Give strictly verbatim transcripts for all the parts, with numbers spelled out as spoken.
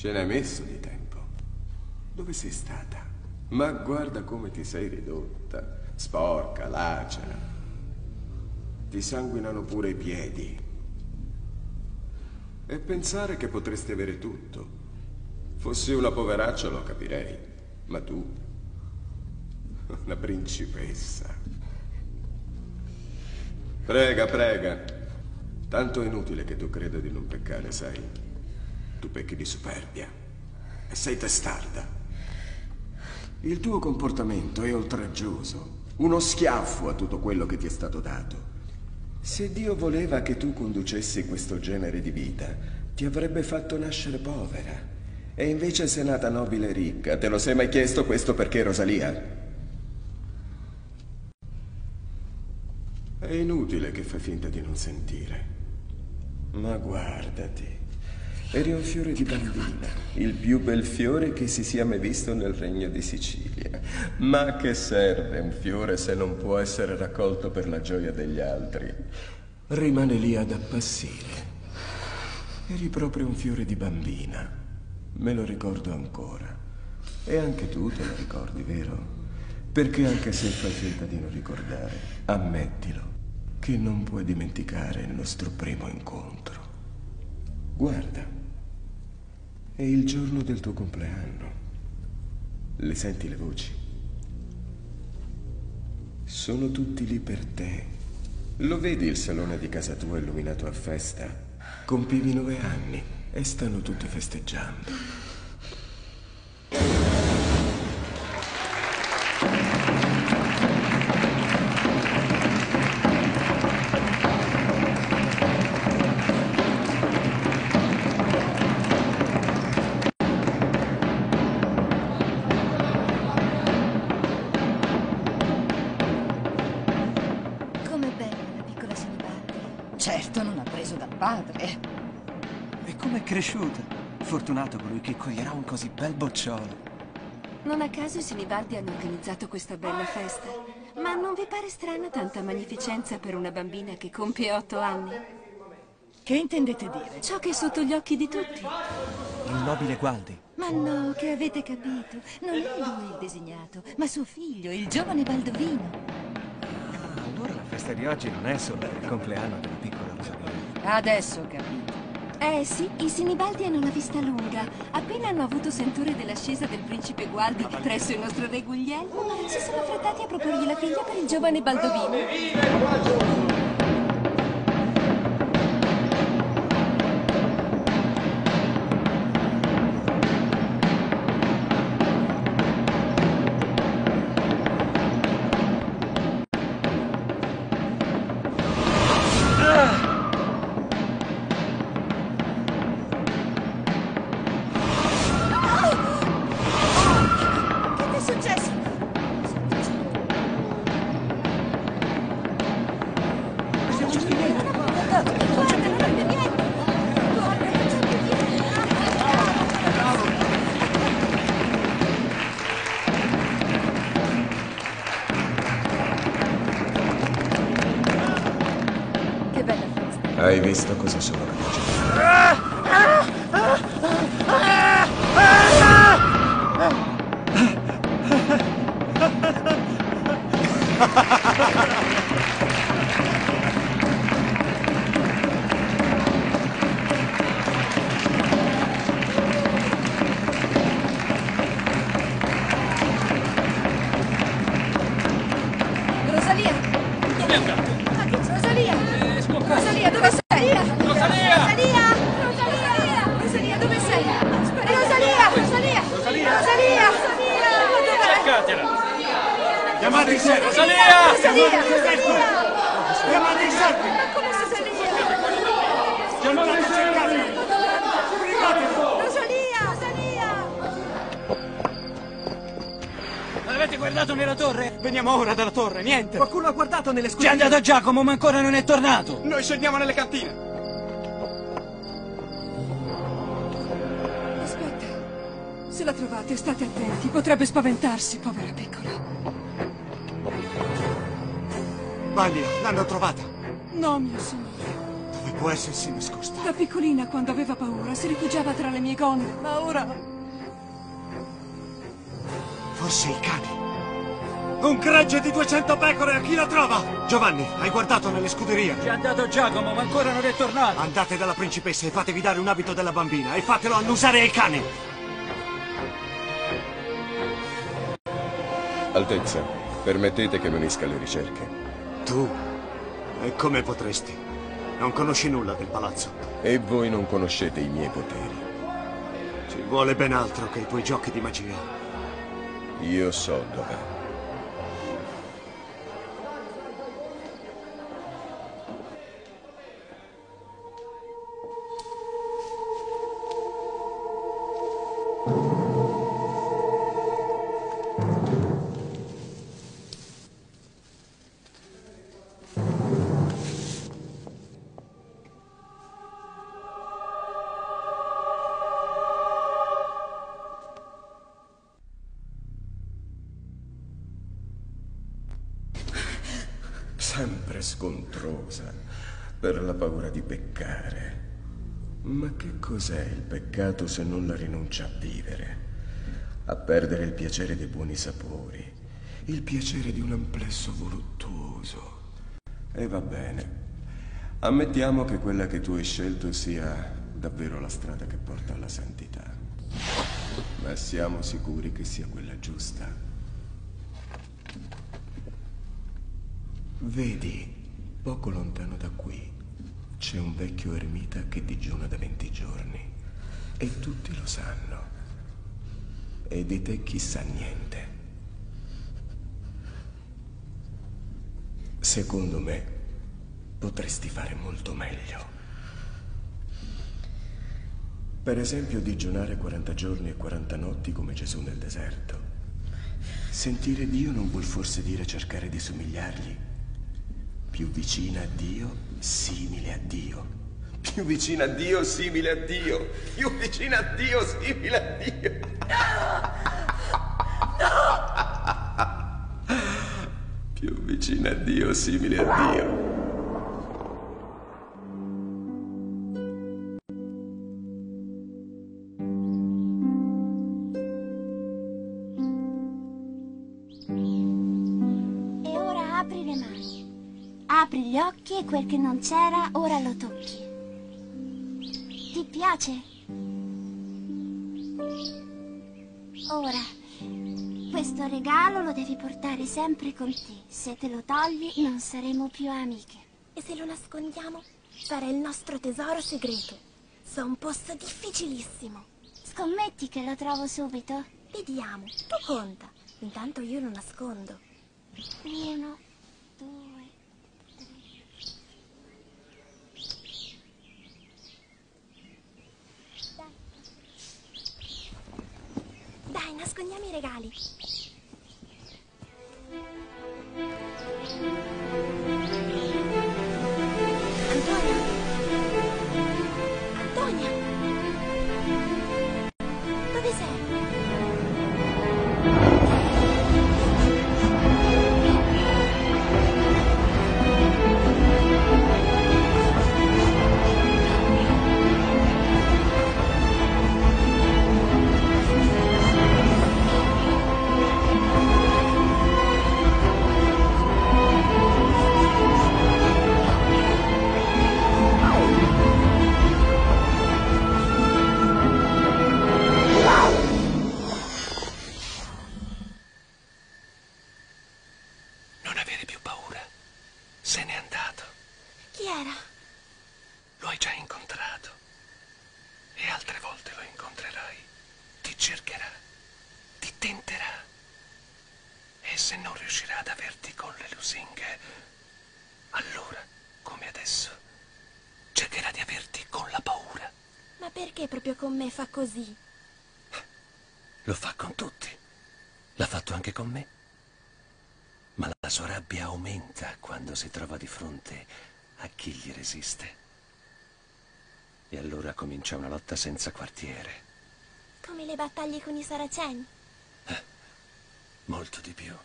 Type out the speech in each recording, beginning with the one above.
Ce n'hai messo di tempo. Dove sei stata? Ma guarda come ti sei ridotta. Sporca, lacera. Ti sanguinano pure i piedi. E pensare che potresti avere tutto. Fossi una poveraccia lo capirei. Ma tu... una principessa. Prega, prega. Tanto è inutile che tu creda di non peccare, sai? Tu pecchi di superbia. E sei testarda. Il tuo comportamento è oltraggioso. Uno schiaffo a tutto quello che ti è stato dato. Se Dio voleva che tu conducessi questo genere di vita, ti avrebbe fatto nascere povera. E invece sei nata nobile e ricca. Te lo sei mai chiesto questo perché, Rosalia? È inutile che fai finta di non sentire. Ma guardati. Eri un fiore di bambina, il più bel fiore che si sia mai visto nel regno di Sicilia. Ma che serve un fiore se non può essere raccolto per la gioia degli altri? Rimane lì ad appassire. Eri proprio un fiore di bambina. Me lo ricordo ancora. E anche tu te lo ricordi, vero? Perché anche se fai finta di non ricordare, ammettilo, che non puoi dimenticare il nostro primo incontro. Guarda. È il giorno del tuo compleanno. Le senti le voci? Sono tutti lì per te. Lo vedi il salone di casa tua illuminato a festa? Compivi nove anni e stanno tutti festeggiando. Certo, non ha preso dal padre. E com'è cresciuta? Fortunato colui che coglierà un così bel bocciolo. Non a caso i Sinibaldi hanno organizzato questa bella festa. Ma non vi pare strana tanta magnificenza per una bambina che compie otto anni? Che intendete dire? Ciò che è sotto gli occhi di tutti. Il nobile Gualdi. Ma no, che avete capito. Non è lui il designato, ma suo figlio, il giovane Baldovino. Allora la festa di oggi non è solo il compleanno della piccola Rosalia. Adesso ho capito. Eh sì, i Sinibaldi hanno la vista lunga. Appena hanno avuto sentore dell'ascesa del principe Gualdi presso il nostro re Guglielmo, si sono affrettati a proporgli la figlia per il giovane Baldovino. Hai visto cosa sono capace di fare? Rosalia! Dove è andato? Rosalia! È scoppiato. Rosalia, dove sei? Rosalia! Rosalia! Rosalia! Rosalia, dove sei? Rosalia! Rosalia! Rosalia! Rosalia! Cercatela! Chiamate il servo! Rosalia! Rosalia! Rosalia! Chiamate il servo! Ma come Rosalia? Chiamate il servo! Rosalia! Rosalia! Avete guardato nella torre? Veniamo ora dalla torre, niente! Qualcuno ha guardato nelle C'è scuderie? andato Giacomo, ma ancora non è tornato! Noi scendiamo nelle cantine! Aspetta. Se la trovate, state attenti. Potrebbe spaventarsi, povera piccola. Balia, l'hanno trovata! No, mio signore. Dove può essersi nascosta? Da piccolina, quando aveva paura, si rifugiava tra le mie gonne, ma ora... Forse i cani. Un gregge di duecento pecore, a chi la trova? Giovanni, hai guardato nelle scuderie? C'è andato Giacomo, ma ancora non è tornato. Andate dalla principessa e fatevi dare un abito della bambina e fatelo annusare ai cani. Altezza, permettete che mi unisca alle ricerche. Tu? E come potresti? Non conosci nulla del palazzo. E voi non conoscete i miei poteri. Ci vuole ben altro che i tuoi giochi di magia. Io so dov'è. Sempre scontrosa, per la paura di peccare. Ma che cos'è il peccato se non la rinuncia a vivere? A perdere il piacere dei buoni sapori, il piacere di un amplesso voluttuoso. E va bene. Ammettiamo che quella che tu hai scelto sia davvero la strada che porta alla santità. Ma siamo sicuri che sia quella giusta? Vedi, poco lontano da qui c'è un vecchio eremita che digiuna da venti giorni e tutti lo sanno. E di te chissà niente. Secondo me potresti fare molto meglio. Per esempio digiunare quaranta giorni e quaranta notti come Gesù nel deserto. Sentire Dio non vuol forse dire cercare di somigliargli? Più vicina a Dio, simile a Dio. Più vicina a Dio, simile a Dio. Più vicina a Dio, simile a Dio. No! No! Più vicina a Dio, simile a Dio. E ora apri le mani. Apri gli occhi e quel che non c'era ora lo tocchi. Ti piace? Ora, questo regalo lo devi portare sempre con te. Se te lo togli non saremo più amiche. E se lo nascondiamo? Sarà il nostro tesoro segreto. So un posto difficilissimo. Scommetti che lo trovo subito? Vediamo, tu conta. Intanto io lo nascondo. Uno, due... Dai, nascondiamo i regali. Antonia! Antonia! Dove sei? Non avere più paura. Se n'è andato. Chi era? Lo hai già incontrato. E altre volte lo incontrerai. Ti cercherà. Ti tenterà. E se non riuscirà ad averti con le lusinghe, allora, come adesso, cercherà di averti con la paura. Ma perché proprio con me fa così? Lo fa con tutti. L'ha fatto anche con me. Ma la sua rabbia aumenta quando si trova di fronte a chi gli resiste. E allora comincia una lotta senza quartiere. Come le battaglie con i saraceni? Eh, molto di più.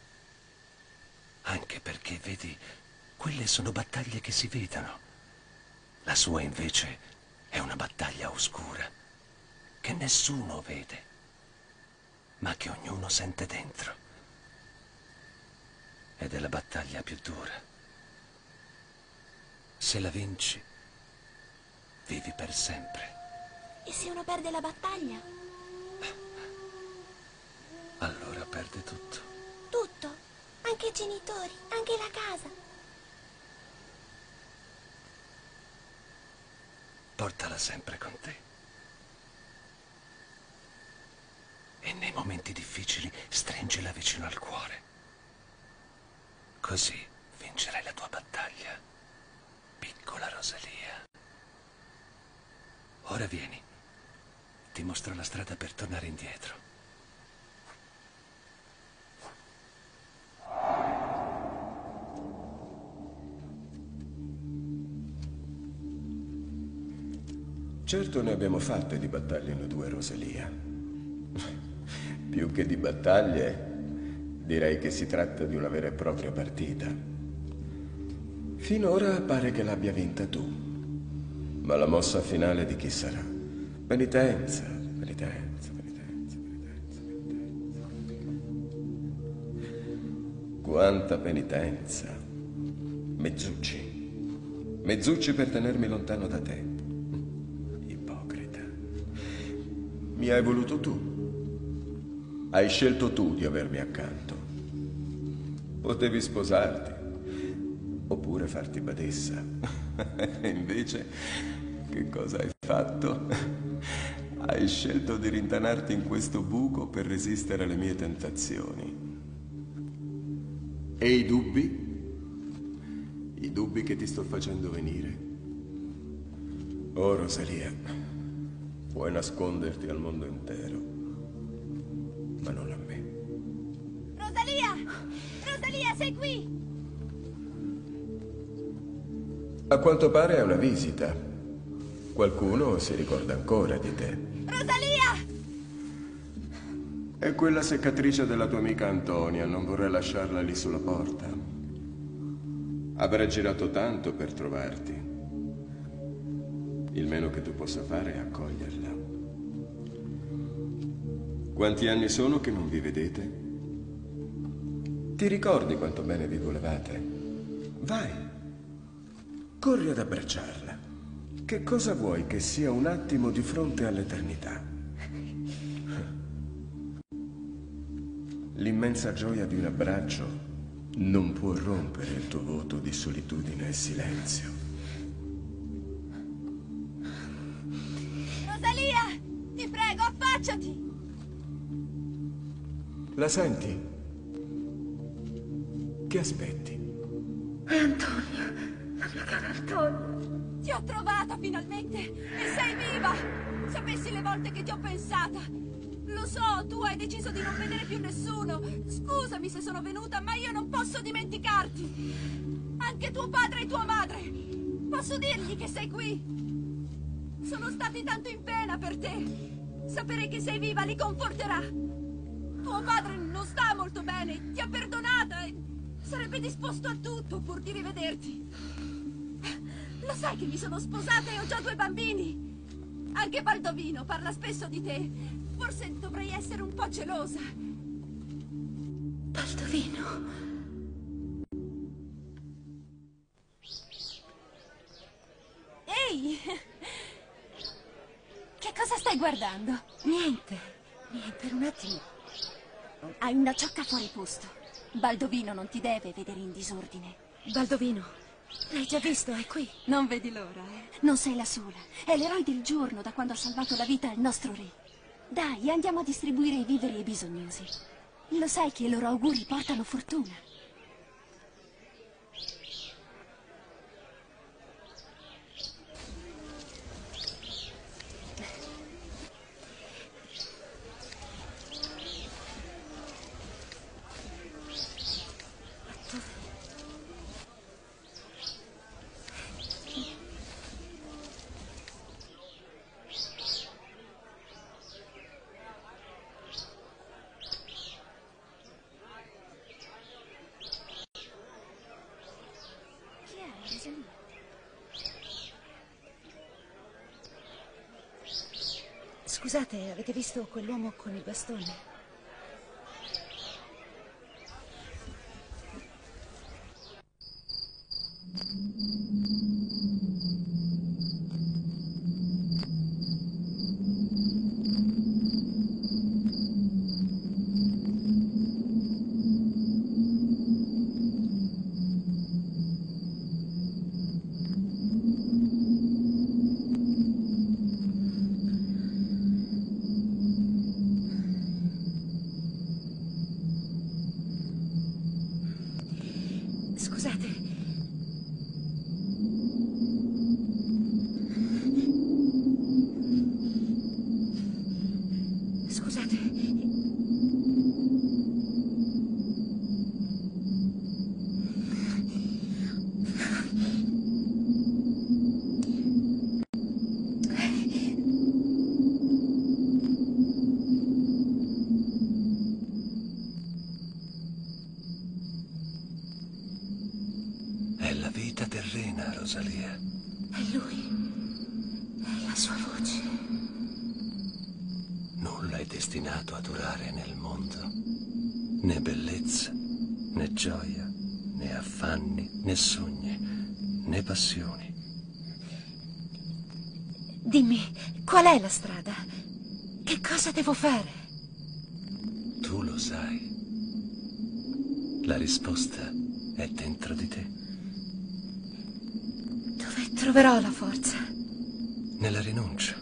Anche perché, vedi, quelle sono battaglie che si vedono. La sua invece è una battaglia oscura che nessuno vede, ma che ognuno sente dentro. Ed è la battaglia più dura. Se la vinci, vivi per sempre. E se uno perde la battaglia? Allora perde tutto. Tutto? Anche i genitori, anche la casa. Portala sempre con te. E nei momenti difficili stringila vicino al cuore. Così vincerai la tua battaglia, piccola Rosalia. Ora vieni. Ti mostro la strada per tornare indietro. Certo ne abbiamo fatte di battaglie noi due, Rosalia. Più che di battaglie, direi che si tratta di una vera e propria partita. Finora pare che l'abbia vinta tu. Ma la mossa finale di chi sarà? Penitenza, penitenza, penitenza, penitenza, penitenza. Quanta penitenza. Mezzucci. Mezzucci per tenermi lontano da te. Ipocrita. Mi hai voluto tu. Hai scelto tu di avermi accanto. Potevi sposarti. Oppure farti badessa. E invece, che cosa hai fatto? Hai scelto di rintanarti in questo buco per resistere alle mie tentazioni. E i dubbi? I dubbi che ti sto facendo venire? Oh, Rosalia, puoi nasconderti al mondo intero, ma non a me. Rosalia! Rosalia, sei qui! A quanto pare è una visita. Qualcuno si ricorda ancora di te. Rosalia! È quella seccatrice della tua amica Antonia, non vorrei lasciarla lì sulla porta. Avrei girato tanto per trovarti. Il meno che tu possa fare è accoglierla. Quanti anni sono che non vi vedete? Ti ricordi quanto bene vi volevate? Vai. Corri ad abbracciarla. Che cosa vuoi che sia un attimo di fronte all'eternità? L'immensa gioia di un abbraccio non può rompere il tuo voto di solitudine e silenzio. Rosalia! Ti prego, affacciati! La senti? Che aspetti? È Antonia! La mia cara Antonia! Ti ho trovata finalmente! E sei viva! Sapessi le volte che ti ho pensata! Lo so, tu hai deciso di non vedere più nessuno! Scusami se sono venuta, ma io non posso dimenticarti! Anche tuo padre e tua madre! Posso dirgli che sei qui? Sono stati tanto in pena per te! Sapere che sei viva li conforterà! Tuo padre non sta molto bene, ti ha perdonata e sarebbe disposto a tutto pur di rivederti! Lo sai che mi sono sposata e ho già due bambini? Anche Baldovino parla spesso di te. Forse dovrei essere un po' gelosa. Baldovino? Ehi! Che cosa stai guardando? Niente. Niente, per un attimo. Hai una ciocca fuori posto. Baldovino non ti deve vedere in disordine. Baldovino? L'hai già visto, è qui. Non vedi l'ora, eh? Non sei la sola. È l'eroe del giorno da quando ha salvato la vita al nostro re. Dai, andiamo a distribuire i viveri ai bisognosi. Lo sai che i loro auguri portano fortuna. Scusate, avete visto quell'uomo con il bastone? Scusate. Scusate. È la vita terrena, Rosalia. È lui. È la sua voce. Nulla è destinato a durare nel mondo. Né bellezza, né gioia, né affanni, né sogni, né passioni. Dimmi, qual è la strada? Che cosa devo fare? Tu lo sai. La risposta è dentro di te. Dove troverò la forza? Nella rinuncia.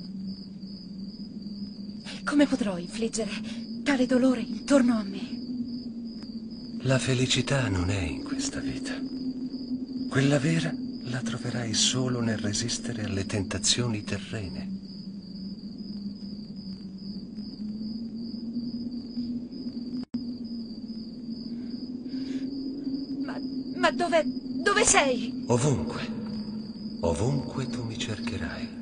E come potrò infliggere tale dolore intorno a me? La felicità non è in questa vita. Quella vera la troverai solo nel resistere alle tentazioni terrene. Ma, ma dove, dove sei? Ovunque. Ovunque tu mi cercherai.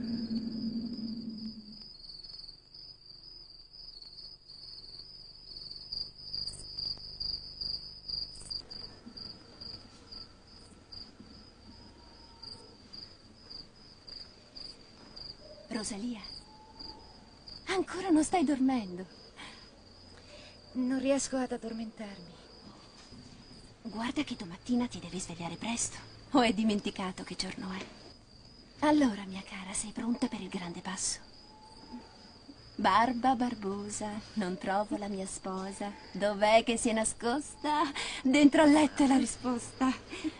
Rosalia, ancora non stai dormendo. Non riesco ad addormentarmi. Guarda che domattina ti devi svegliare presto. O hai dimenticato che giorno è? Allora, mia cara, sei pronta per il grande passo? Barba barbosa, non trovo la mia sposa. Dov'è che si è nascosta? Dentro al letto è la risposta.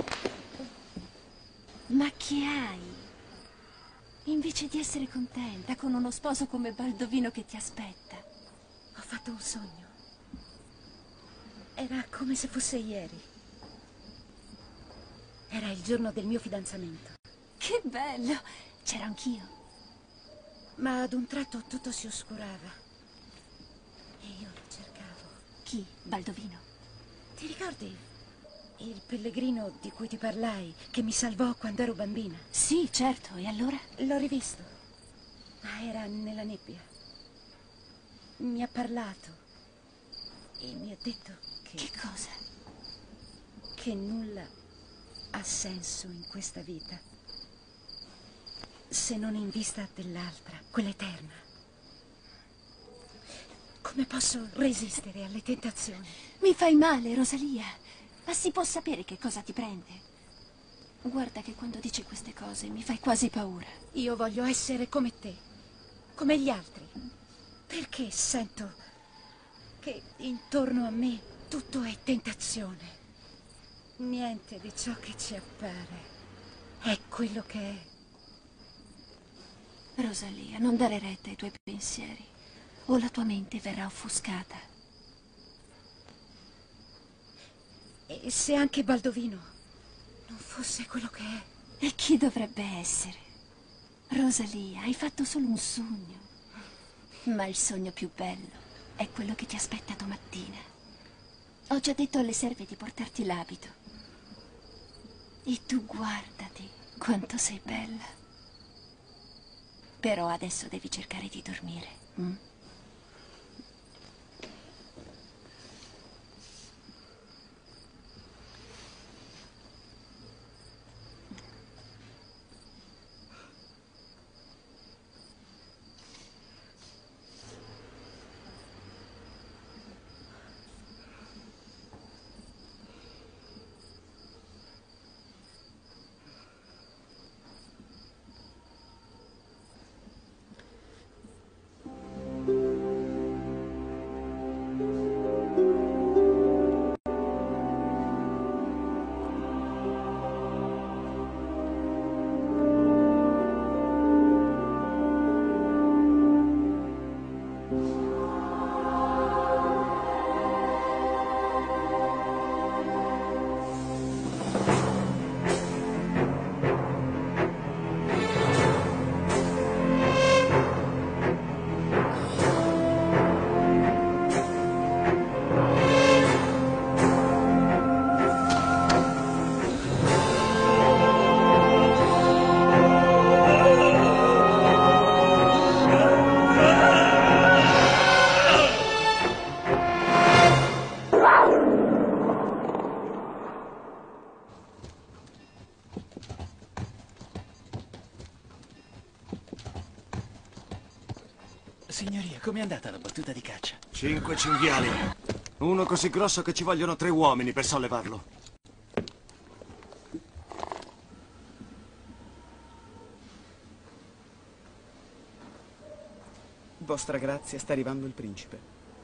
Ma che hai? Invece di essere contenta con uno sposo come Baldovino che ti aspetta. Ho fatto un sogno. Era come se fosse ieri. Era il giorno del mio fidanzamento. Che bello! C'ero anch'io. Ma ad un tratto tutto si oscurava. E io lo cercavo. Chi? Baldovino? Ti ricordi il pellegrino di cui ti parlai, che mi salvò quando ero bambina? Sì, certo. E allora? L'ho rivisto. Ma era nella nebbia. Mi ha parlato. E mi ha detto che... Che cosa? Che nulla ha senso in questa vita se non in vista dell'altra, quella eterna. Come posso resistere alle tentazioni? Mi fai male, Rosalia. Ma si può sapere che cosa ti prende? Guarda che quando dici queste cose mi fai quasi paura. Io voglio essere come te, come gli altri. Perché sento che intorno a me tutto è tentazione. Niente di ciò che ci appare è quello che è. Rosalia, non dare retta ai tuoi pensieri, o la tua mente verrà offuscata. E se anche Baldovino non fosse quello che è? E chi dovrebbe essere? Rosalia, hai fatto solo un sogno. Ma il sogno più bello è quello che ti aspetta domattina. Ho già detto alle serve di portarti l'abito. E tu guardati quanto sei bella. Però adesso devi cercare di dormire. Mm? com'è andata la battuta di caccia? Cinque cinghiali. Uno così grosso che ci vogliono tre uomini per sollevarlo. Vostra grazia, sta arrivando il principe.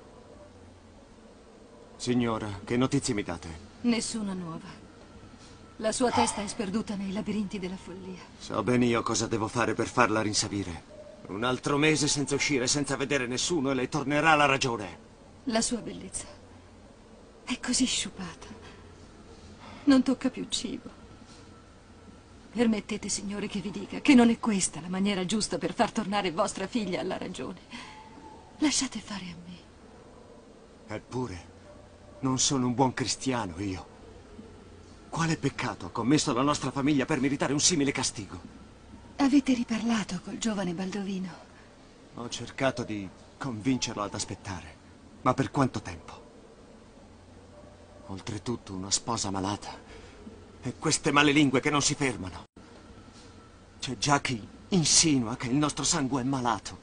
Signora, che notizie mi date? Nessuna nuova. La sua testa è sperduta nei labirinti della follia. So ben io cosa devo fare per farla rinsavire. Un altro mese senza uscire, senza vedere nessuno e le tornerà la ragione. La sua bellezza è così sciupata. Non tocca più cibo. Permettete, signore, che vi dica che non è questa la maniera giusta per far tornare vostra figlia alla ragione. Lasciate fare a me. Eppure, non sono un buon cristiano io. Quale peccato ha commesso la nostra famiglia per meritare un simile castigo? Avete riparlato col giovane Baldovino? Ho cercato di convincerlo ad aspettare, ma per quanto tempo? Oltretutto una sposa malata e queste male lingue che non si fermano. C'è già chi insinua che il nostro sangue è malato.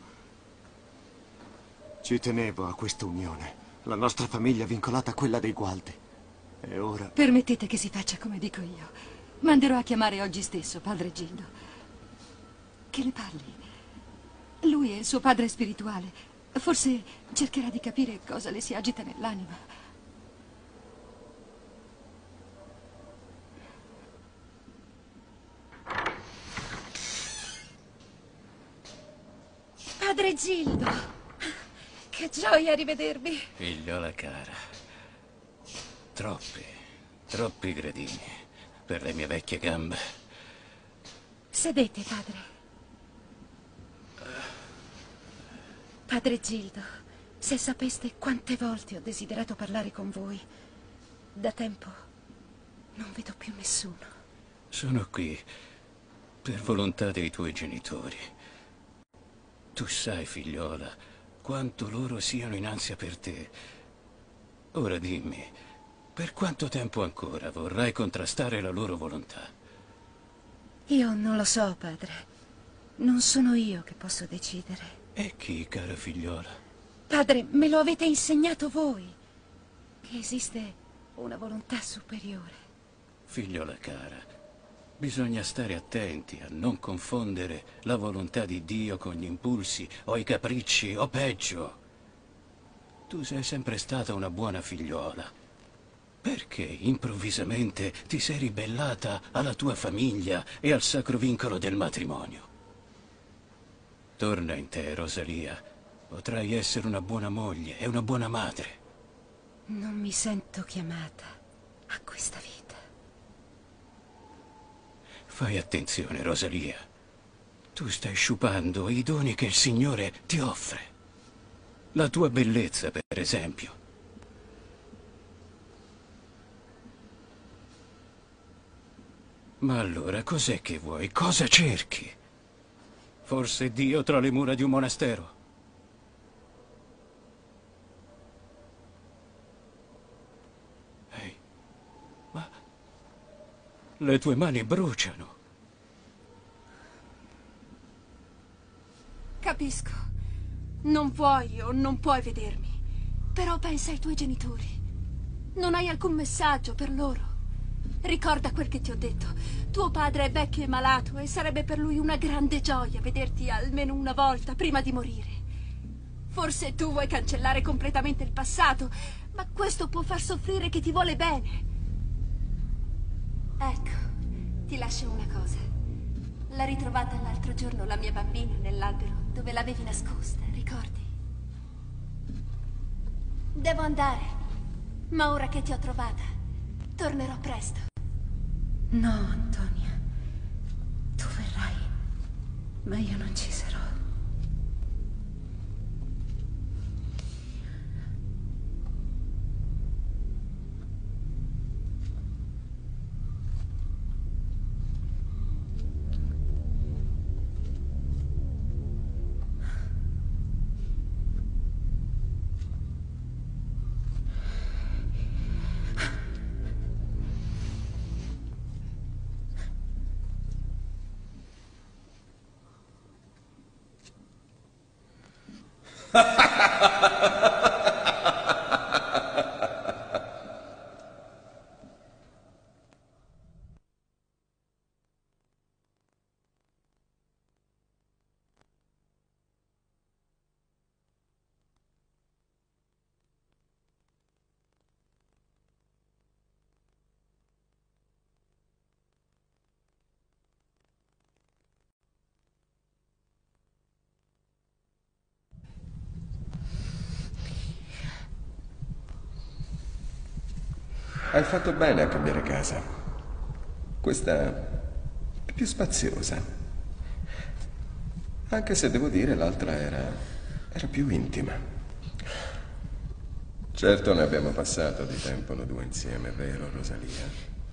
Ci tenevo a questa unione, la nostra famiglia vincolata a quella dei Gualdi. E ora... Permettete che si faccia come dico io. Manderò a chiamare oggi stesso padre Gildo. Che le parli. Lui è il suo padre spirituale. Forse cercherà di capire cosa le si agita nell'anima. Padre Gildo, che gioia rivedervi. Figliola cara, troppi, troppi gradini per le mie vecchie gambe. Sedete, padre. Padre Gildo, se sapeste quante volte ho desiderato parlare con voi, da tempo non vedo più nessuno. Sono qui per volontà dei tuoi genitori. Tu sai, figliola, quanto loro siano in ansia per te. Ora dimmi, per quanto tempo ancora vorrai contrastare la loro volontà? Io non lo so, padre. Non sono io che posso decidere. E chi, cara figliola? Padre, me lo avete insegnato voi, che esiste una volontà superiore. Figliola cara, bisogna stare attenti a non confondere la volontà di Dio con gli impulsi o i capricci o peggio. Tu sei sempre stata una buona figliola. Perché improvvisamente ti sei ribellata alla tua famiglia e al sacro vincolo del matrimonio? Torna in te, Rosalia. Potrai essere una buona moglie e una buona madre. Non mi sento chiamata a questa vita. Fai attenzione, Rosalia. Tu stai sciupando i doni che il Signore ti offre. La tua bellezza, per esempio. Ma allora cos'è che vuoi? Cosa cerchi? Forse Dio tra le mura di un monastero? Ehi, ma le tue mani bruciano. Capisco. Non puoi o non puoi vedermi. Però pensa ai tuoi genitori. Non hai alcun messaggio per loro. Ricorda quel che ti ho detto. Tuo padre è vecchio e malato e sarebbe per lui una grande gioia vederti almeno una volta prima di morire. Forse tu vuoi cancellare completamente il passato, ma questo può far soffrire chi ti vuole bene. Ecco, ti lascio una cosa. L'ha ritrovata l'altro giorno la mia bambina nell'albero dove l'avevi nascosta, ricordi? Devo andare, ma ora che ti ho trovata, tornerò presto. No, Antonia. Tu verrai, ma io non ci sarò. Ha ha ha! Hai fatto bene a cambiare casa. Questa è più spaziosa. Anche se devo dire l'altra era, era più intima. Certo ne abbiamo passato di tempo noi due insieme, vero Rosalia?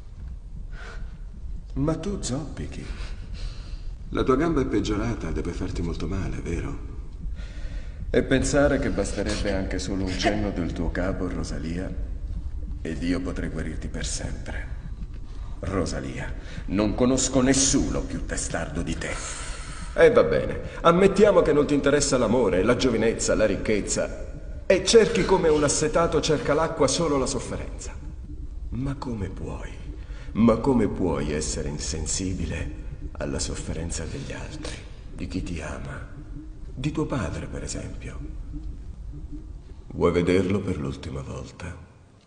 Ma tu zoppichi. La tua gamba è peggiorata, deve farti molto male, vero? E pensare che basterebbe anche solo un cenno del tuo capo, Rosalia, ed io potrei guarirti per sempre. Rosalia, non conosco nessuno più testardo di te. E va bene, ammettiamo che non ti interessa l'amore, la giovinezza, la ricchezza, e cerchi come un assetato cerca l'acqua solo la sofferenza. Ma come puoi? Ma come puoi essere insensibile alla sofferenza degli altri, di chi ti ama, di tuo padre, per esempio? Vuoi vederlo per l'ultima volta?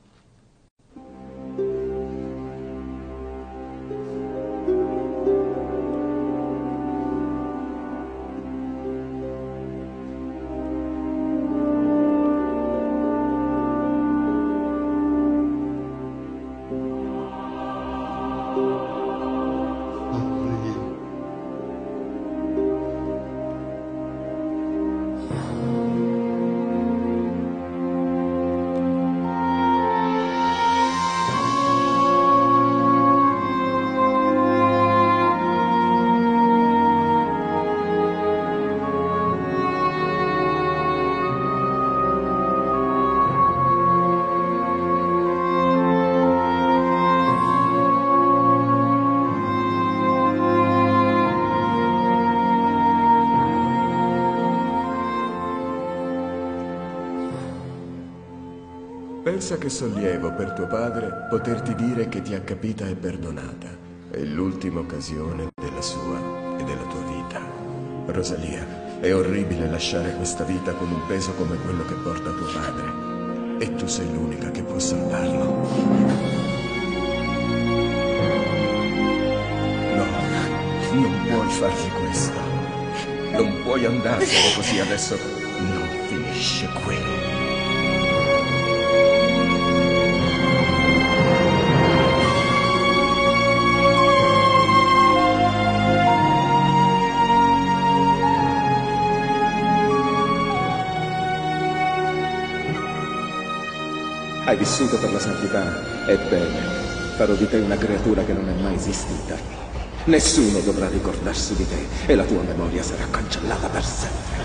Pensa che sollievo per tuo padre poterti dire che ti ha capita e perdonata. È l'ultima occasione della sua e della tua vita. Rosalia, è orribile lasciare questa vita con un peso come quello che porta tuo padre. E tu sei l'unica che può salvarlo. No, non puoi fargli questo. Non puoi andarsene così adesso. Non finisce qui. Hai vissuto per la santità, ebbene, farò di te una creatura che non è mai esistita. Nessuno dovrà ricordarsi di te e la tua memoria sarà cancellata per sempre.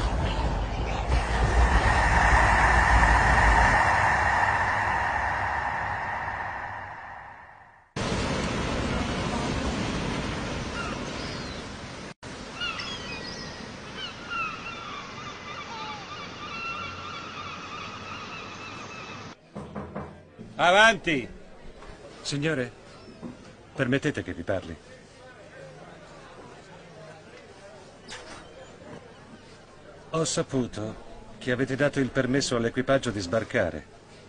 Avanti! Signore, permettete che vi parli? Ho saputo che avete dato il permesso all'equipaggio di sbarcare.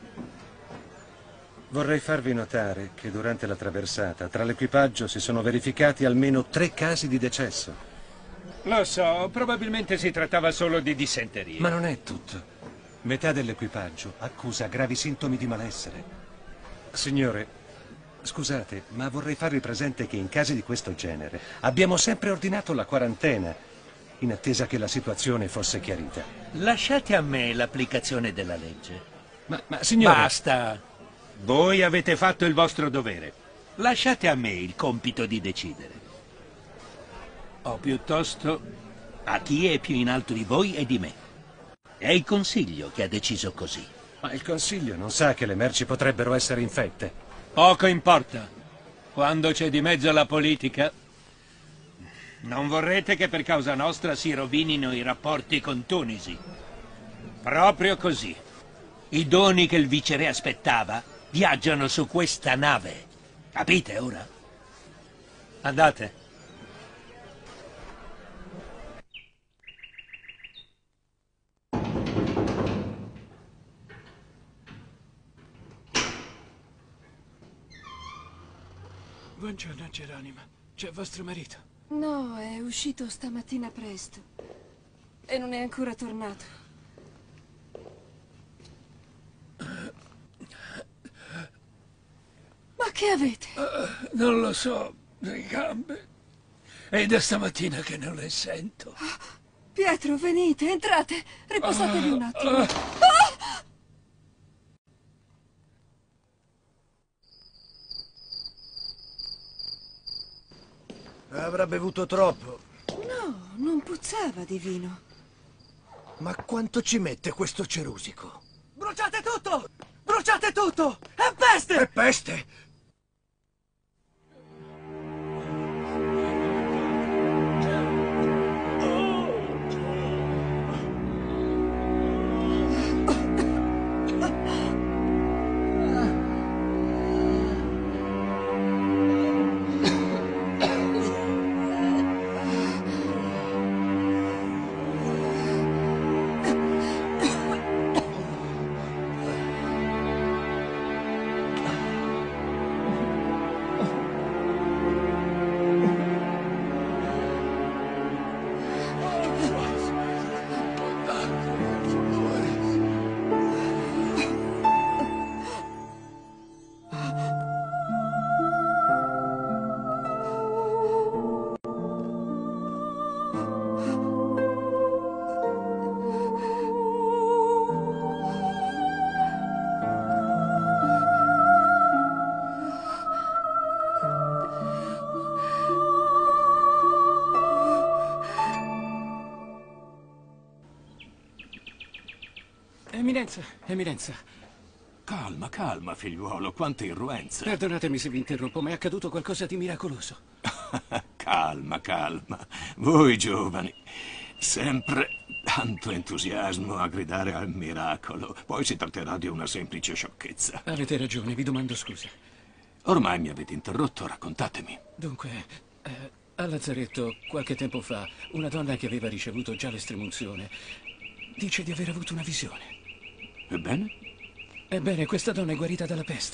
Vorrei farvi notare che durante la traversata tra l'equipaggio si sono verificati almeno tre casi di decesso. Lo so, probabilmente si trattava solo di dissenteria. Ma non è tutto. Metà dell'equipaggio accusa gravi sintomi di malessere. Signore, scusate, ma vorrei farvi presente che in casi di questo genere abbiamo sempre ordinato la quarantena, in attesa che la situazione fosse chiarita. Lasciate a me l'applicazione della legge. Ma, ma signore... Basta! Voi avete fatto il vostro dovere. Lasciate a me il compito di decidere. O piuttosto a chi è più in alto di voi e di me. È il Consiglio che ha deciso così. Ma il Consiglio non sa che le merci potrebbero essere infette. Poco importa. Quando c'è di mezzo la politica, non vorrete che per causa nostra si rovinino i rapporti con Tunisi. Proprio così. I doni che il viceré aspettava viaggiano su questa nave. Capite ora? Andate. Buongiorno, Geronima. C'è vostro marito? No, è uscito stamattina presto. E non è ancora tornato. Ma che avete? Uh, non lo so, le gambe. È da stamattina che non le sento. Pietro, venite, entrate. Riposatevi un attimo. Uh, uh. Ah! Avrà bevuto troppo. No, non puzzava di vino. Ma quanto ci mette questo cerusico? Bruciate tutto! Bruciate tutto! È peste! È peste! Eminenza, eminenza. Calma, calma, figliuolo, quante irruenze. Perdonatemi se vi interrompo, ma è accaduto qualcosa di miracoloso. Calma, calma. Voi giovani, sempre tanto entusiasmo a gridare al miracolo. Poi si tratterà di una semplice sciocchezza. Avete ragione, vi domando scusa. Ormai mi avete interrotto, raccontatemi. Dunque, eh, a Lazzaretto, qualche tempo fa, una donna che aveva ricevuto già l'estremunzione dice di aver avuto una visione. Ebbene? Ebbene, questa donna è guarita dalla peste.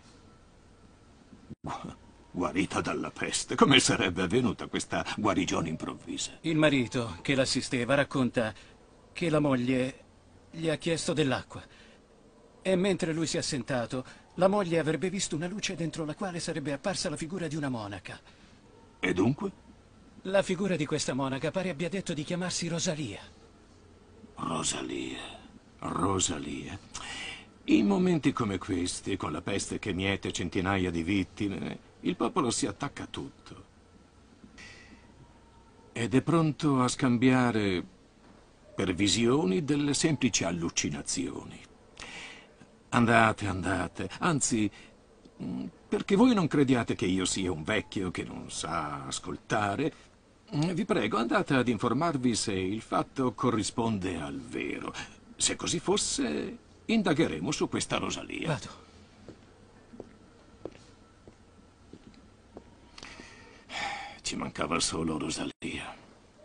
Gu- guarita dalla peste? Come sarebbe avvenuta questa guarigione improvvisa? Il marito che l'assisteva racconta che la moglie gli ha chiesto dell'acqua. E mentre lui si è assentato, la moglie avrebbe visto una luce dentro la quale sarebbe apparsa la figura di una monaca. E dunque? La figura di questa monaca pare abbia detto di chiamarsi Rosalia. Rosalia, Rosalia. In momenti come questi, con la peste che miete centinaia di vittime, il popolo si attacca a tutto. Ed è pronto a scambiare per visioni delle semplici allucinazioni. Andate, andate, anzi, perché voi non crediate che io sia un vecchio che non sa ascoltare, vi prego, andate ad informarvi se il fatto corrisponde al vero. Se così fosse, indagheremo su questa Rosalia. Vado. Ci mancava solo Rosalia.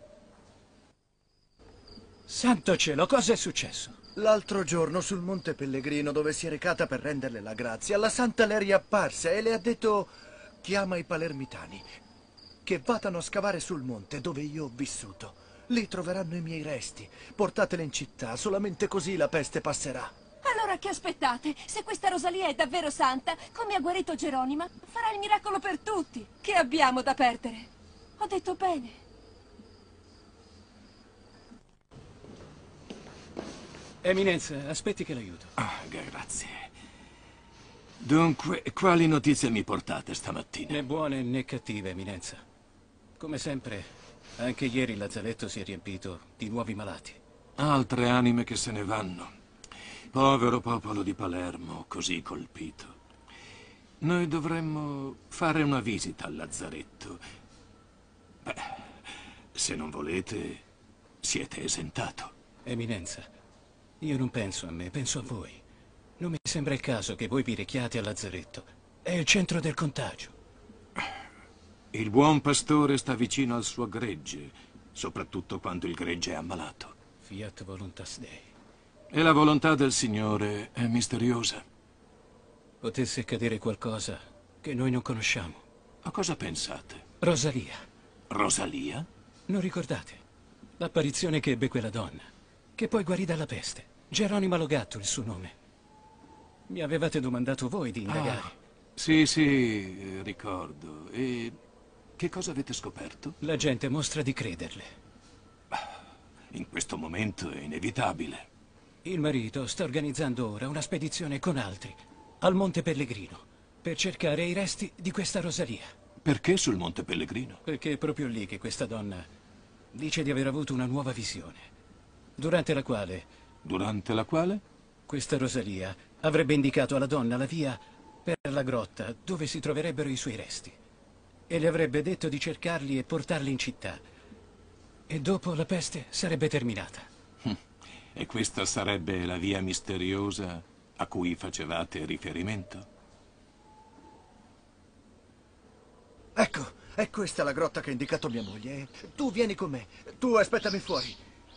Santo cielo, cosa è successo? L'altro giorno sul Monte Pellegrino, dove si è recata per renderle la grazia, la santa le è riapparsa e le ha detto: chiama i palermitani che vadano a scavare sul monte dove io ho vissuto. Lì troveranno i miei resti. Portatele in città, solamente così la peste passerà. Allora che aspettate? Se questa Rosalia è davvero santa, come ha guarito Geronima, farà il miracolo per tutti. Che abbiamo da perdere? Ho detto bene. Eminenza, aspetti che l'aiuto. Ah, grazie. Dunque, quali notizie mi portate stamattina? Né buone né cattive, Eminenza. Come sempre, anche ieri il lazzaretto si è riempito di nuovi malati. Altre anime che se ne vanno. Povero popolo di Palermo, così colpito. Noi dovremmo fare una visita al lazzaretto. Beh, se non volete, siete esentato. Eminenza, Io non penso a me, penso a voi. Non mi sembra il caso che voi vi rechiate al lazzaretto. È il centro del contagio. Il buon pastore sta vicino al suo gregge, soprattutto quando il gregge è ammalato. Fiat voluntas Dei. E la volontà del Signore è misteriosa. Potesse accadere qualcosa che noi non conosciamo. A cosa pensate? Rosalia. Rosalia? Non ricordate? L'apparizione che ebbe quella donna, che poi guarì dalla peste. Geronima Logatto, il suo nome. Mi avevate domandato voi di indagare. Ah, sì, sì, ricordo. E che cosa avete scoperto? La gente mostra di crederle. In questo momento è inevitabile. Il marito sta organizzando ora una spedizione con altri al Monte Pellegrino per cercare i resti di questa Rosalia. Perché sul Monte Pellegrino? Perché è proprio lì che questa donna dice di aver avuto una nuova visione, durante la quale... Durante la quale? Questa Rosalia avrebbe indicato alla donna la via per la grotta dove si troverebbero i suoi resti e le avrebbe detto di cercarli e portarli in città. E dopo la peste sarebbe terminata. E questa sarebbe la via misteriosa a cui facevate riferimento? Ecco, è questa la grotta che ha indicato mia moglie. Tu vieni con me. Tu aspettami fuori.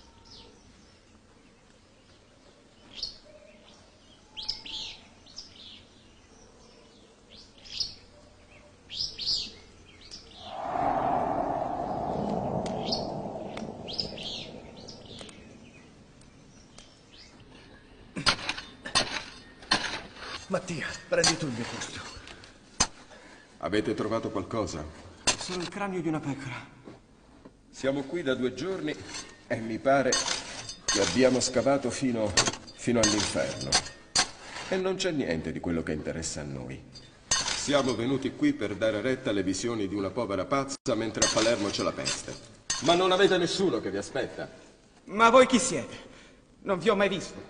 Mattia, prendi tu il mio posto. Avete trovato qualcosa? Solo il cranio di una pecora. Siamo qui da due giorni e mi pare che abbiamo scavato fino, fino all'inferno. E non c'è niente di quello che interessa a noi. Siamo venuti qui per dare retta alle visioni di una povera pazza mentre a Palermo c'è la peste. Ma non avete nessuno che vi aspetta. Ma voi chi siete? Non vi ho mai visto.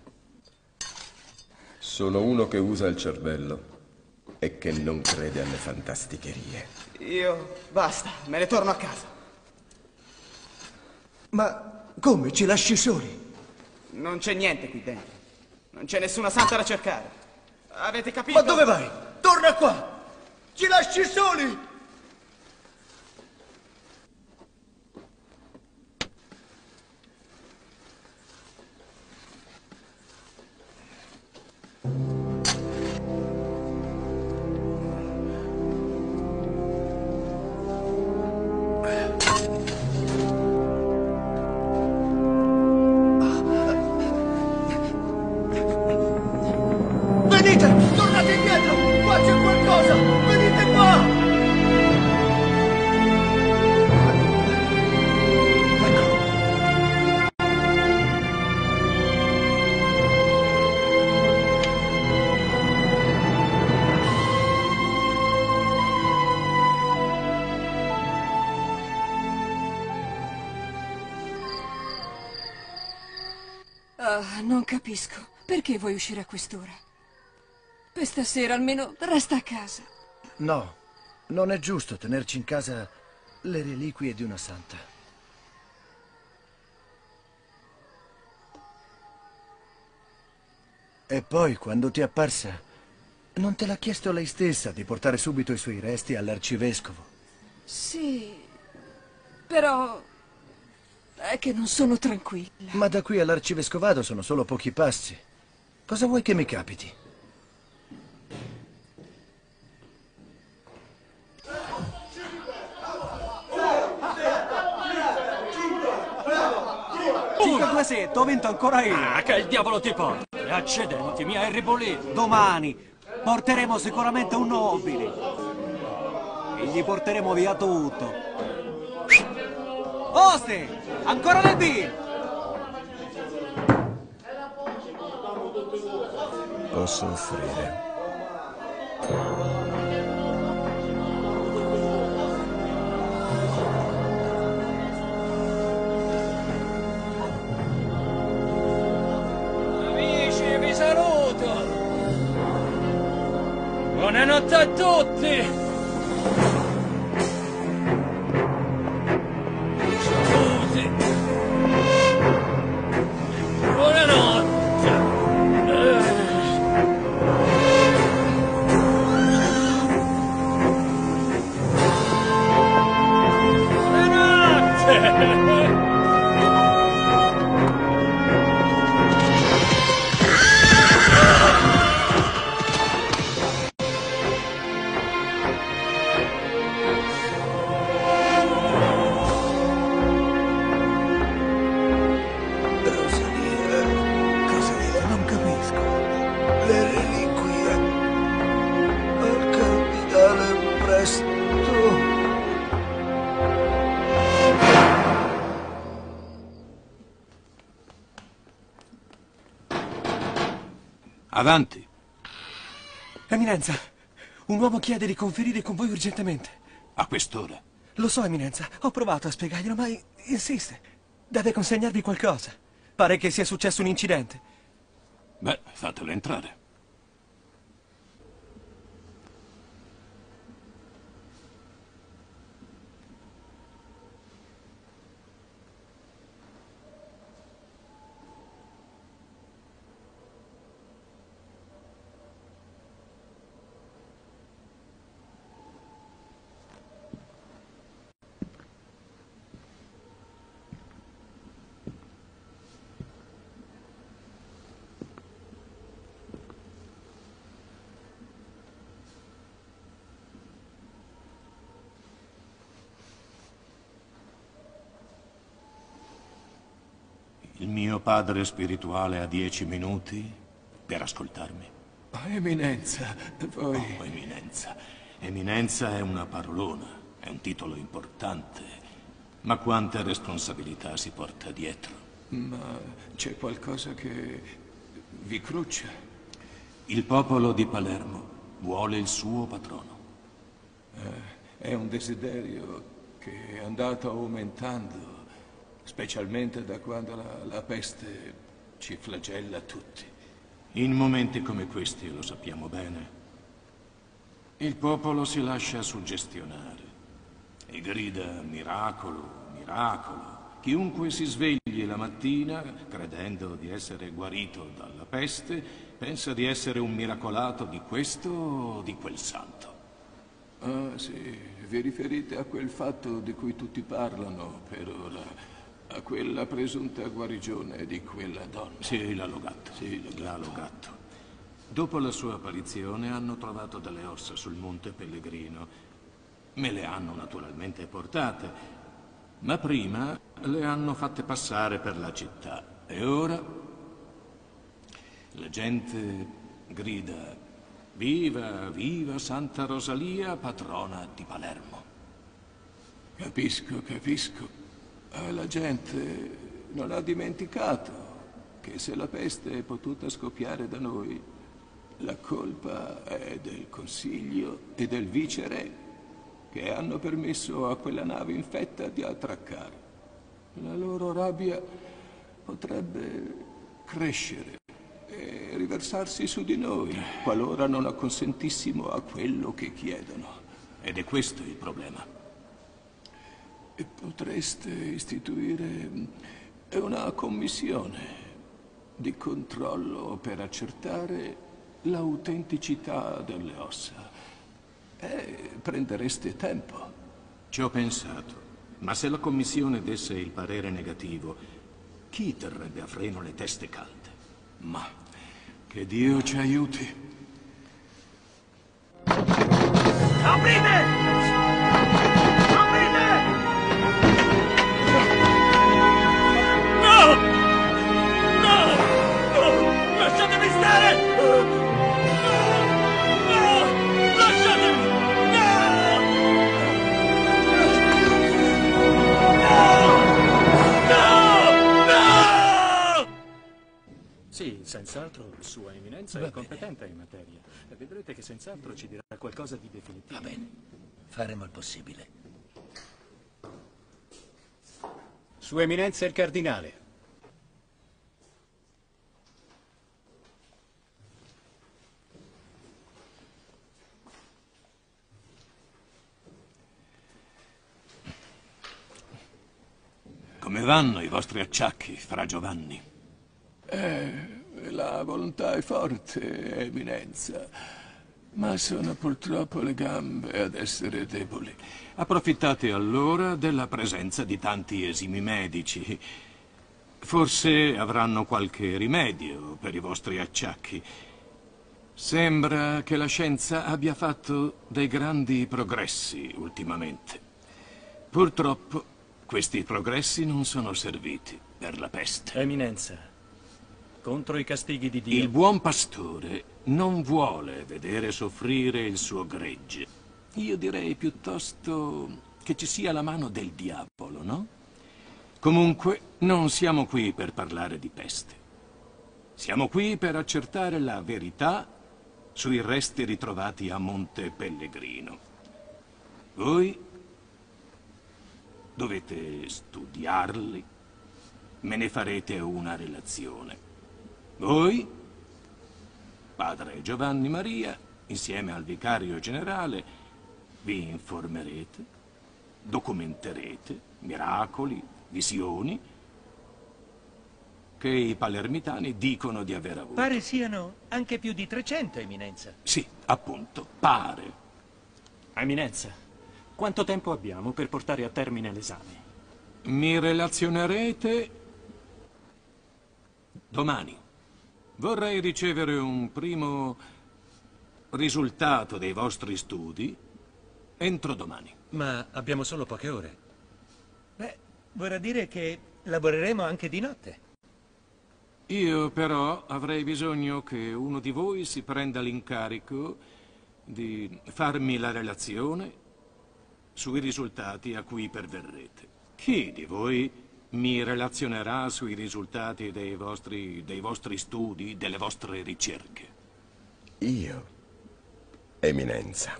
Sono uno che usa il cervello e che non crede alle fantasticherie. Io... basta, me ne torno a casa. Ma come? Ci lasci soli? Non c'è niente qui dentro. Non c'è nessuna santa da cercare. Avete capito? Ma dove vai? Torna qua! Ci lasci soli! Venite! Tornate indietro! Qua c'è qualcosa! Venite qua! Ah, non capisco. Perché vuoi uscire a quest'ora? Per stasera almeno resta a casa. No, non è giusto tenerci in casa le reliquie di una santa. E poi, quando ti è apparsa, non te l'ha chiesto lei stessa di portare subito i suoi resti all'arcivescovo? Sì, però è che non sono tranquilla. Ma da qui all'arcivescovato sono solo pochi passi. Cosa vuoi che mi capiti? cinque due sette, ho vinto ancora io. Ah, che il diavolo ti porta. Accidenti, mi hai ribolito. Domani porteremo sicuramente un nobile. E gli porteremo via tutto. Oste, ancora nel B. Posso offrire. Amici, vi saluto. Buonanotte a tutti. Salute. Buonanotte. Avanti. Eminenza, un uomo chiede di conferire con voi urgentemente. A quest'ora? Lo so, Eminenza, ho provato a spiegarglielo, ma insiste. Deve consegnarvi qualcosa. Pare che sia successo un incidente. Beh, fatelo entrare. Il mio padre spirituale ha dieci minuti per ascoltarmi. Oh, Eminenza, voi... Oh, Eminenza. Eminenza è una parolona, è un titolo importante. Ma quante responsabilità si porta dietro? Ma c'è qualcosa che vi cruccia? Il popolo di Palermo vuole il suo patrono. Eh, è un desiderio che è andato aumentando, specialmente da quando la, la peste ci flagella tutti. In momenti come questi, lo sappiamo bene, il popolo si lascia suggestionare e grida miracolo, miracolo. Chiunque si svegli la mattina credendo di essere guarito dalla peste pensa di essere un miracolato di questo o di quel santo. Ah, sì, vi riferite a quel fatto di cui tutti parlano per ora. A quella presunta guarigione di quella donna. Sì, Lalo Gatto. Sì, Lalo Gatto. Dopo la sua apparizione hanno trovato delle ossa sul Monte Pellegrino. Me le hanno naturalmente portate, ma prima le hanno fatte passare per la città. E ora la gente grida: viva, viva Santa Rosalia, patrona di Palermo. Capisco, capisco. La gente non ha dimenticato che se la peste è potuta scoppiare da noi, la colpa è del Consiglio e del viceré, che hanno permesso a quella nave infetta di attraccare. La loro rabbia potrebbe crescere e riversarsi su di noi, qualora non acconsentissimo a quello che chiedono. Ed è questo il problema. E potreste istituire una commissione di controllo per accertare l'autenticità delle ossa. E prendereste tempo. Ci ho pensato, ma se la commissione desse il parere negativo, chi terrebbe a freno le teste calde? Ma che Dio ci aiuti. Aprite! Sì, senz'altro Sua Eminenza Va è competente in materia. Vedrete che senz'altro ci dirà qualcosa di definitivo. Va bene, faremo il possibile. Sua Eminenza il Cardinale. Come vanno i vostri acciacchi, fra Giovanni? Eh, la volontà è forte, Eminenza, ma sono purtroppo le gambe ad essere deboli. Approfittate allora della presenza di tanti esimi medici. Forse avranno qualche rimedio per i vostri acciacchi. Sembra che la scienza abbia fatto dei grandi progressi ultimamente. Purtroppo questi progressi non sono serviti per la peste. Eminenza, contro i castighi di Dio. Il buon pastore non vuole vedere soffrire il suo gregge. Io direi piuttosto che ci sia la mano del diavolo, no? Comunque, non siamo qui per parlare di peste. Siamo qui per accertare la verità sui resti ritrovati a Monte Pellegrino. Voi dovete studiarli, me ne farete una relazione. Voi, padre Giovanni Maria, insieme al vicario generale, vi informerete, documenterete miracoli, visioni che i palermitani dicono di aver avuto. Pare siano anche più di trecento, Eminenza. Sì, appunto, pare. Eminenza, quanto tempo abbiamo per portare a termine l'esame? Mi relazionerete domani. Vorrei ricevere un primo risultato dei vostri studi entro domani. Ma abbiamo solo poche ore. Beh, vorrà dire che lavoreremo anche di notte. Io però avrei bisogno che uno di voi si prenda l'incarico di farmi la relazione sui risultati a cui perverrete. Chi di voi mi relazionerà sui risultati dei vostri, dei vostri studi, delle vostre ricerche? Io, Eminenza.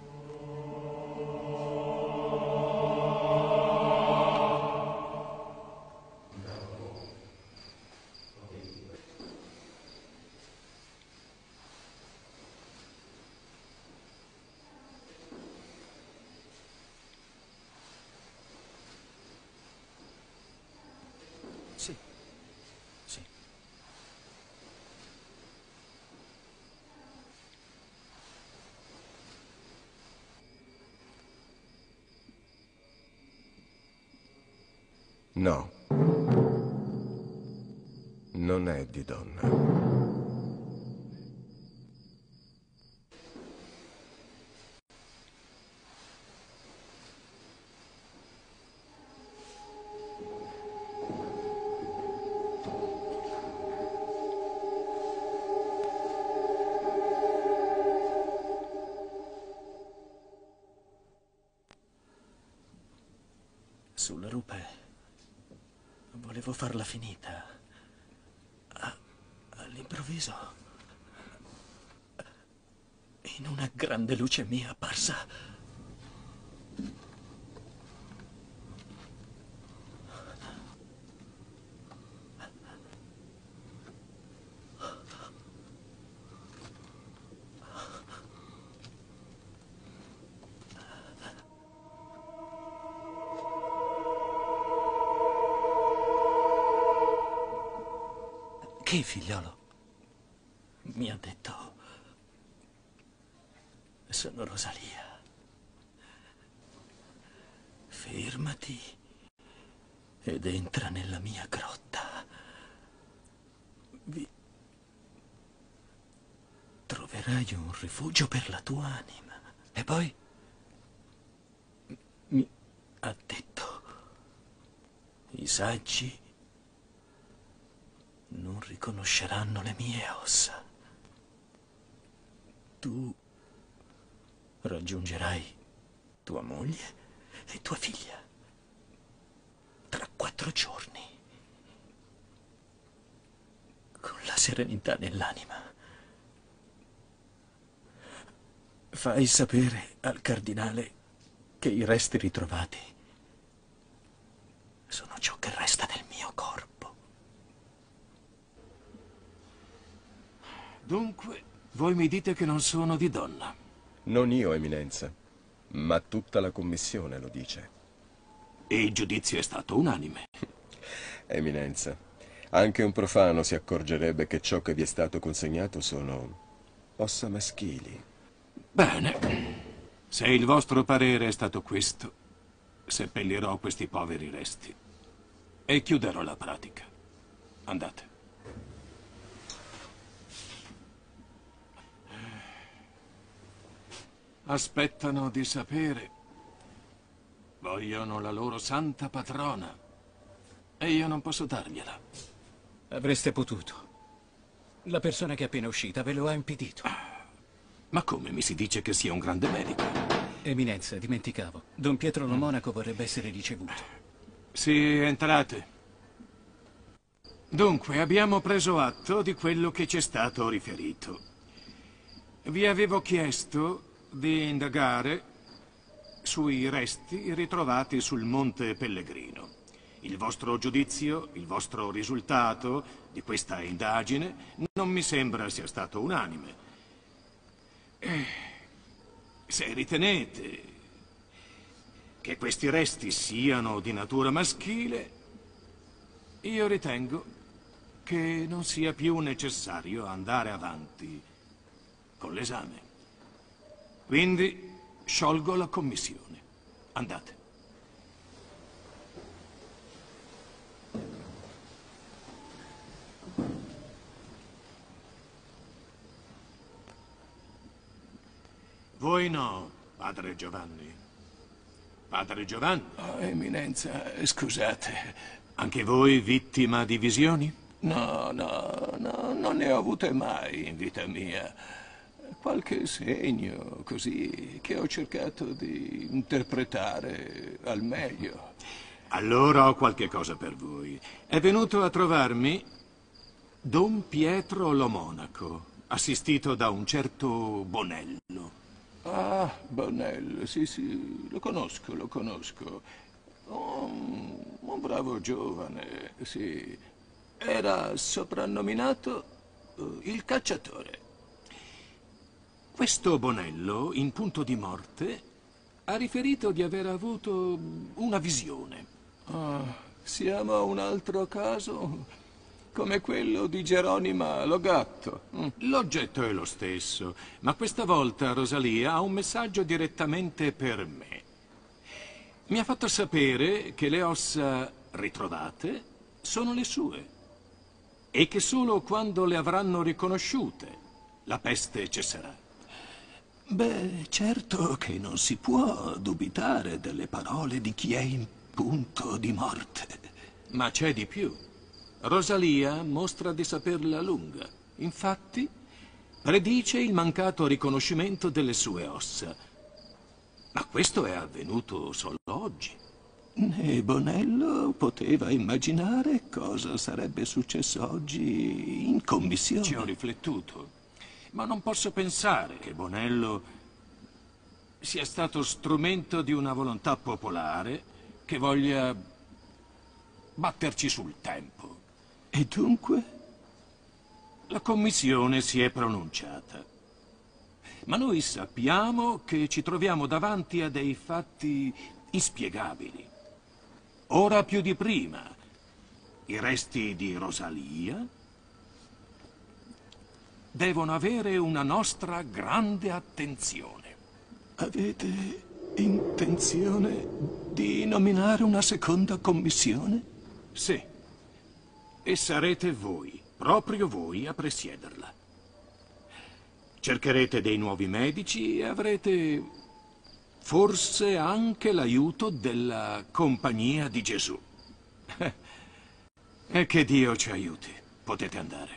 Sì. Sì. No. Non è di donna. Sulla rupe volevo farla finita. A- all'improvviso, in una grande luce mi è apparsa Che, figliolo? Mi ha detto: sono Rosalia. Fermati ed entra nella mia grotta. Vi troverai un rifugio per la tua anima. E poi mi ha detto: i saggi non riconosceranno le mie ossa. Tu raggiungerai tua moglie e tua figlia tra quattro giorni, con la serenità nell'anima. Fai sapere al cardinale che i resti ritrovati sono ciò che resta del mio corpo. Dunque, voi mi dite che non sono di donna. Non io, Eminenza, ma tutta la commissione lo dice. E il giudizio è stato unanime. Eminenza, anche un profano si accorgerebbe che ciò che vi è stato consegnato sono ossa maschili. Bene. Se il vostro parere è stato questo, seppellirò questi poveri resti e chiuderò la pratica. Andate. Aspettano di sapere. Vogliono la loro santa patrona. E io non posso dargliela. Avreste potuto. La persona che è appena uscita ve lo ha impedito. Ma come mi si dice che sia un grande medico? Eminenza, dimenticavo. Don Pietro lo Monaco vorrebbe essere ricevuto. Sì, entrate. Dunque, abbiamo preso atto di quello che ci è stato riferito. Vi avevo chiesto di indagare sui resti ritrovati sul Monte Pellegrino. Il vostro giudizio, il vostro risultato di questa indagine non mi sembra sia stato unanime. Eh, se ritenete che questi resti siano di natura maschile, io ritengo che non sia più necessario andare avanti con l'esame. Quindi sciolgo la commissione. Andate. Voi no, padre Giovanni. Padre Giovanni? Oh, Eminenza, scusate. Anche voi vittima di visioni? No, no, no, non ne ho avute mai in vita mia. Qualche segno, così, che ho cercato di interpretare al meglio. Allora ho qualche cosa per voi. È venuto a trovarmi Don Pietro lo Monaco, assistito da un certo Bonello. Ah, Bonello, sì, sì, lo conosco, lo conosco. Oh, un bravo giovane, sì. Era soprannominato uh, il cacciatore. Questo Bonello, in punto di morte, ha riferito di aver avuto una visione. Ah, siamo a un altro caso, come quello di Geronima Logatto. Mm. L'oggetto è lo stesso, ma questa volta Rosalia ha un messaggio direttamente per me. Mi ha fatto sapere che le ossa ritrovate sono le sue e che solo quando le avranno riconosciute la peste cesserà. Beh, certo che non si può dubitare delle parole di chi è in punto di morte. Ma c'è di più. Rosalia mostra di saperla lunga. Infatti, predice il mancato riconoscimento delle sue ossa. Ma questo è avvenuto solo oggi. Né Bonello poteva immaginare cosa sarebbe successo oggi in commissione. Ci ho riflettuto. Ma non posso pensare che Bonello sia stato strumento di una volontà popolare che voglia batterci sul tempo. E dunque? La commissione si è pronunciata. Ma noi sappiamo che ci troviamo davanti a dei fatti inspiegabili. Ora più di prima, i resti di Rosalia devono avere una nostra grande attenzione. Avete intenzione di nominare una seconda commissione? Sì. E sarete voi, proprio voi, a presiederla. Cercherete dei nuovi medici e avrete forse anche l'aiuto della Compagnia di Gesù. E che Dio ci aiuti. Potete andare.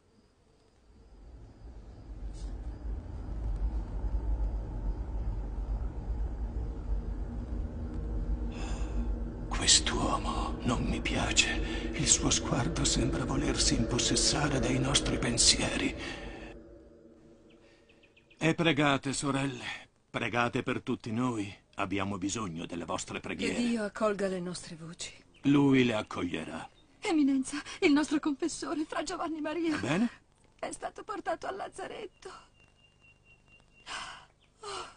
Quest'uomo non mi piace. Il suo sguardo sembra volersi impossessare dei nostri pensieri. E pregate, sorelle. Pregate per tutti noi. Abbiamo bisogno delle vostre preghiere. Che Dio accolga le nostre voci. Lui le accoglierà. Eminenza, il nostro confessore, Fra Giovanni Maria. Va bene? È stato portato al lazzaretto. Oh.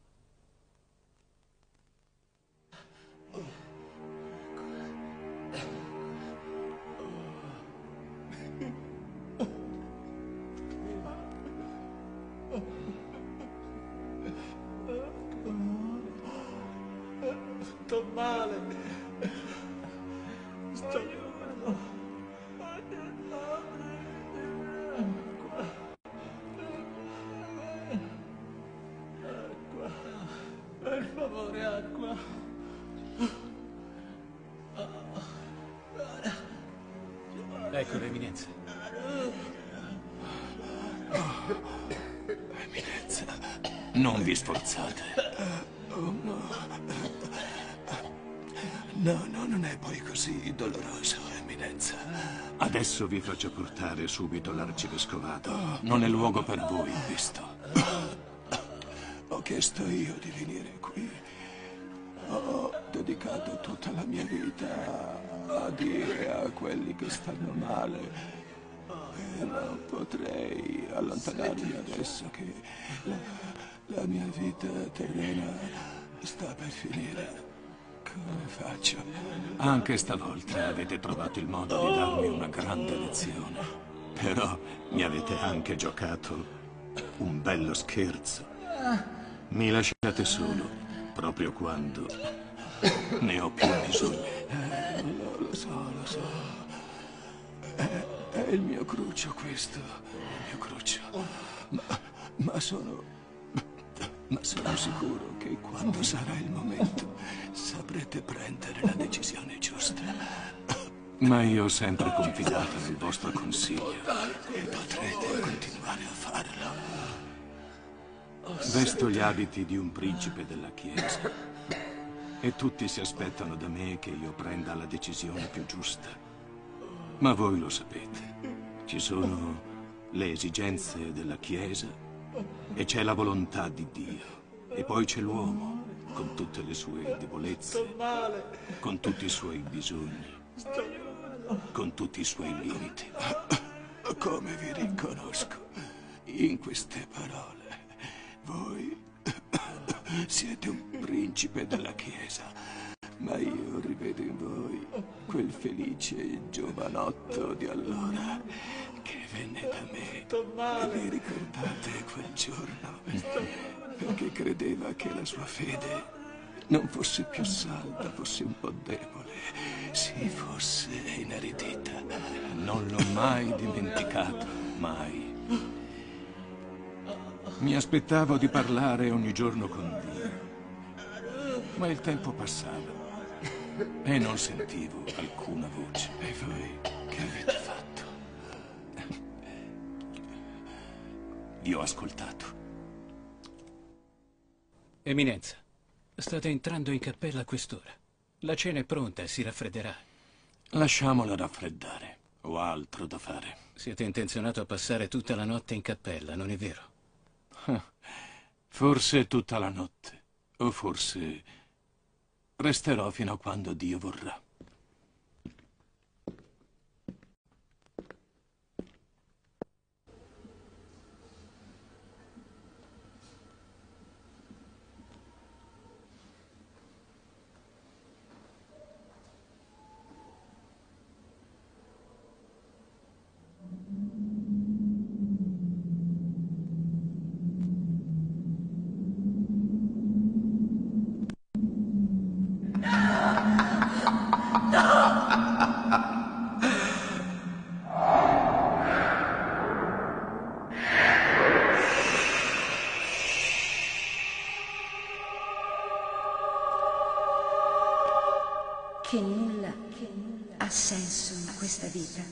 Sto male. Sto male. Acqua. Per favore, acqua. Ecco l'eminenza. Eminenza, non vi sforzate. Oh, no. No, no, non è poi così doloroso, Eminenza. Eminenza, adesso vi faccio portare subito l'arcivescovato. Non è luogo per voi, visto. Ho chiesto io di venire qui. Ho dedicato tutta la mia vita a dire a quelli che stanno male. E non potrei allontanarmi adesso che la, la mia vita terrena sta per finire. Come faccio? Anche stavolta avete trovato il modo di darmi una grande lezione. Però mi avete anche giocato un bello scherzo. Mi lasciate solo proprio quando ne ho più bisogno. Eh, lo, lo so, lo so. È, è il mio cruccio questo, il mio cruccio. Ma, ma sono... Ma sono sicuro che quando sarà il momento saprete prendere la decisione giusta. Ma io ho sempre confidato nel vostro consiglio. E potrete continuare a farlo. Vesto gli abiti di un principe della Chiesa e tutti si aspettano da me che io prenda la decisione più giusta. Ma voi lo sapete, ci sono le esigenze della Chiesa e c'è la volontà di Dio. E poi c'è l'uomo, con tutte le sue debolezze, con tutti i suoi bisogni, con tutti i suoi limiti. Come vi riconosco in queste parole. Voi siete un principe della Chiesa, ma io rivedo in voi quel felice giovanotto di allora che venne da me. E vi ricordate quel giorno? Perché credeva che la sua fede non fosse più salda, fosse un po' debole, si fosse inaridita. Non l'ho mai dimenticato, mai. Mi aspettavo di parlare ogni giorno con Dio, ma il tempo passava e non sentivo alcuna voce. E voi che avete fatto? Vi ho ascoltato. Eminenza, state entrando in cappella a quest'ora. La cena è pronta e si raffredderà. Lasciamola raffreddare. Ho altro da fare. Siete intenzionato a passare tutta la notte in cappella, non è vero? Forse tutta la notte, o forse resterò fino a quando Dio vorrà. Che nulla ha senso in questa vita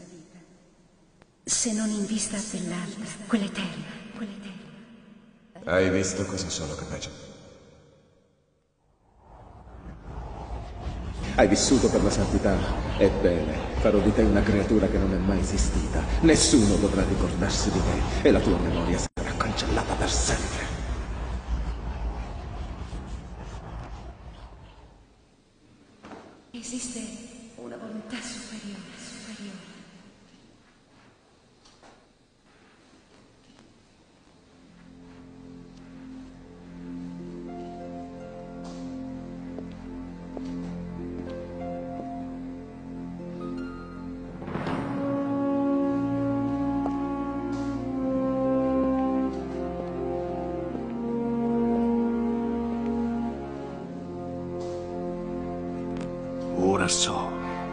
se non in vista dell'altra, quell'eterna, quell'eterna. Hai visto cosa sono capace? Hai vissuto per la santità. Ebbene, farò di te una creatura che non è mai esistita. Nessuno dovrà ricordarsi di te e la tua memoria sarà cancellata per sempre. Esiste una volontà superiore, superiore. Ora so.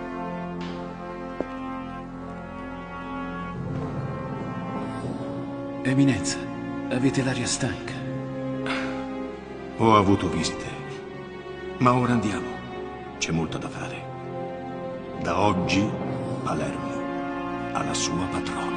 Eminenza, avete l'aria stanca. Ho avuto visite, ma ora andiamo. C'è molto da fare. Da oggi Palermo ha la sua patrona.